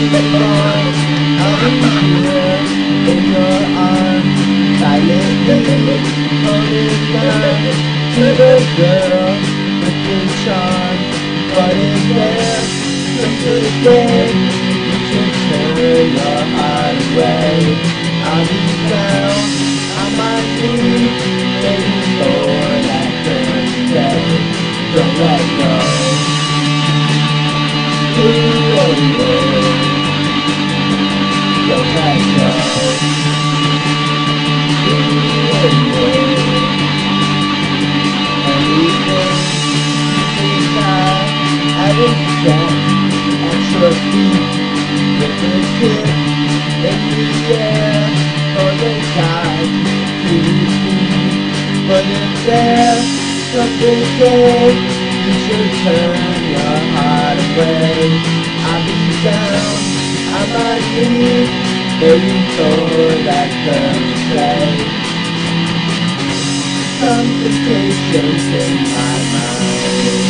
I'll be here in your arms, silently holding on to the girl with the charm. But is there some good way you should turn your heart away? I'll be down on my knees, waiting for that first day. Don't let go. Ooh, oh, oh. Don't let go. Ooh, oh, oh. Everything seems like having fun at your feet, with a kiss in the air for the time to see. But if there's something good, you should turn your heart away. I'll be down on my knees, waiting for that first day. Complications in my mind,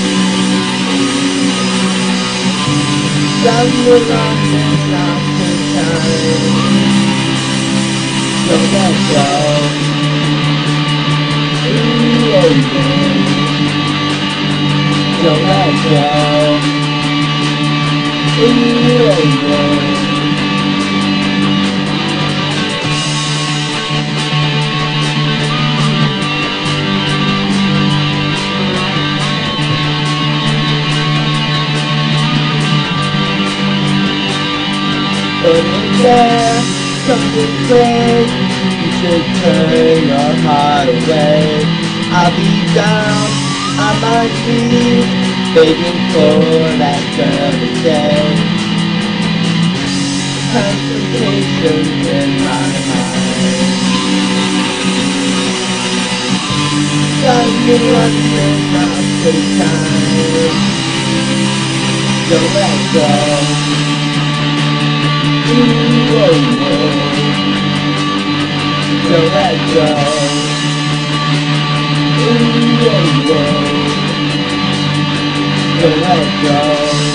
stumbling on and off the time. Don't let go. Ooh, oh, oh. Don't let go. Ooh, oh, oh. But is there something great? You should turn your heart away. I'll be down on my knees, begging for that perfect day. Complications in my mind, got me running out of time. Don't let go. Ooh, oh, oh. Don't let go. Ooh, oh, oh. Don't let go.